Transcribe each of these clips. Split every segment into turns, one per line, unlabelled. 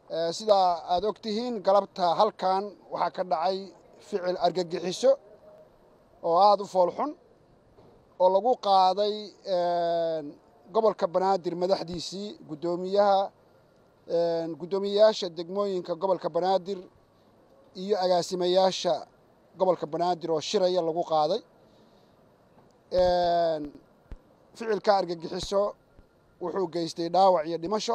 sida aad ogtihiin galabta halkan waxaa ka dhacay ficil argagixiso oo aad u foolxun oo lagu qaaday gobolka Banaadir madaxdiisii gudoomiyaasha degmooyinka gobolka Banaadir iyo agaasimayaasha gobolka Banaadir oo shiraya lagu qaaday ficilka argagixiso wuxuu geystay dhaawac iyo dhimasho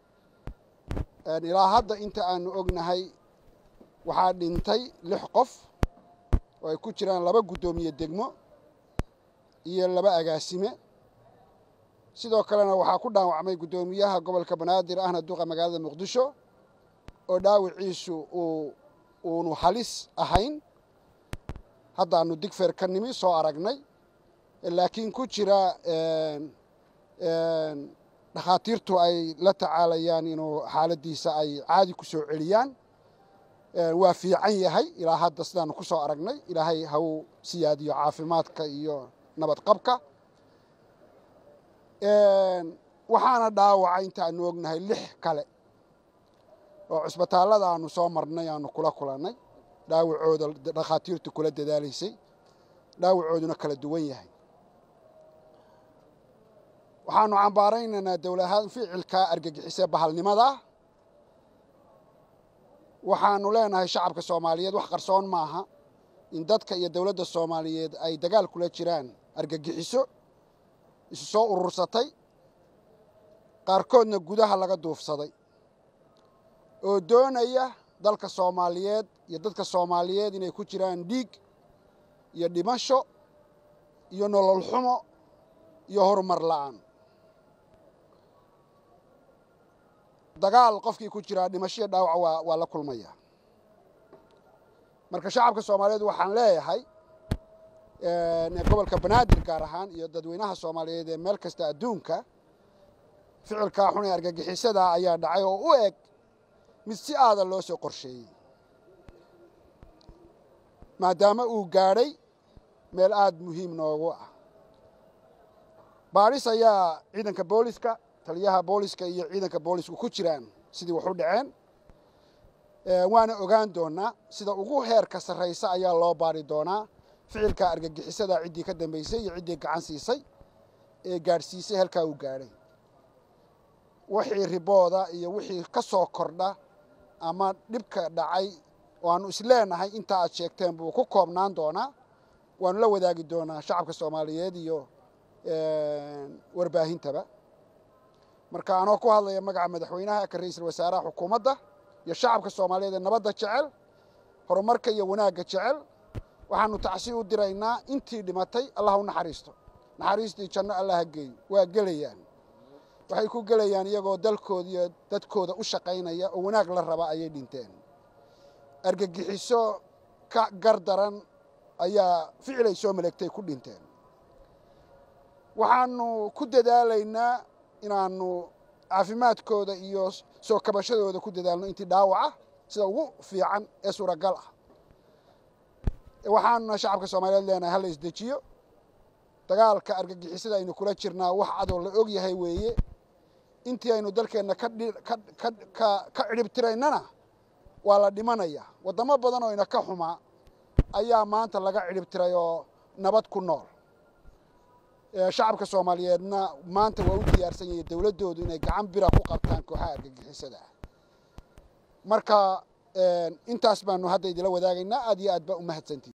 ilaa hadda inta aanu ognahay waxaa dhintay 6 qof oo ay ku jiraan 2 gudoomiye degmo iyo 2 agaasime sidoo kalena waxaa ku dhaawacmay gudoomiyaha gobolka Banaadir ahna duqa magaalada Muqdisho oo dhaawiciisu uu halis ahayn hadda aanu digfeer ka nimi soo aragnay laakiin ku jira dhakhaatiirtu ay la tacaalayaan inuu xaaladiisa ay caadi ku soo celiyaan waa fiican yahay ilaa hadda sidaanu ku soo aragnay ilaahay ha uu siyaadiyo caafimaadka iyo nabad qabka waxaana dhaawacay inta aanu ognahay 6 kale oo cusbitaalada aanu soo marnay aanu kula kulannay dhaawacooda dhakhaatiirtu kula dadaalaysay dhaawacooduna kala duwan yahay waxaanu cambaaraynaynaa dawladaha ficilka argagixisay bahalnimada waxaanu leenahay shacabka Soomaaliyeed wax qarsoon maaha in dadka iyo dawladda Soomaaliyeed ay dagaal kula jiraan argagixiso isu soo urursatay qaarkoodna gudaha laga duufsaday oo doonaya dalka Soomaaliyeed iyo dadka Soomaaliyeed inay ku jiraan dhiig iyo dhimasho iyo nolol xumo iyo horumar la'aan dagaal qofkii ku jira dhimasho dhaawac waa la kulmaya marka shacabka Soomaaliyeed waxaan leeyahay gobolka Banaadir gaar ahaan iyo dadweynaha Soomaaliyeed ee meel kasta adduunka ficilka xun ee argagixisada ayaa dhacay oo u eg mid si aad loo soo qorsheeyay maadaama uu gaaray meel aad muhiim noogu ah baaris ayaa ciidanka booliska taliyaha booliska iyo ciidanka boolisku ku jiraan sidii wax u dhaceen waana ogaan doonaa sida ugu heerka sareysa ayaa loo baari doonaa ficilka argagixisada cidii ka dambeysay iyo cidii gacan siisay ee gaarsiisay halka uu gaaray wixii ribooda iyo wixii ka soo kordha ama dhibka dhacay oo aanu isleenahay inta aad sheegteen buu ku koobnaan doonaa waanu la wadaagi doonaa shacabka Soomaaliyeed iyo warbaahintaba marka anoo ku hadlaya magaca madaxweynaha ka ra'iisul wasaaraha xukuumadda iyo shacabka Soomaaliyeed nabadda jecel horumarka iyo wanaagga jecel waxaanu tacsiin u diraynaa intii dhimatay Allah u naxariistii janno Allah ha geeyo waa galayaan waxay ku galayaan iyagoo dalkooda iyo dadkooda u shaqaynaya oo wanaag la raba ayay dhinteen argagixiso ka gardaran ayaa ficilay soo maleegtay ku dhinteen waxaanu ku dadaalaynaa inaanu caafimaadkooda iyo soo kabashadooda ku dadaalno intii dhaawac sida ugu fiican ee suuragal ah waxaanu shacabka Soomaaliyeed leenahay hal isdejiyo dagaalka argagixisada aynu kula jirnaa wax adoon la og yahay weeye intii aynu dalkeena ka ciribtiraynana waa la dhimanaya wadamo badan oo ina ka xuma ayaa maanta laga ciribtiray oo nabad ku nool shacabka Soomaaliyeedna maanta waa u diyaarsan yahay dawladoodu inay gacan bira ku qabtaan kooxaha argagixisada marka intaas baanu hadda idila wadaagaynaa aad iyo aad ba u mahadsantiin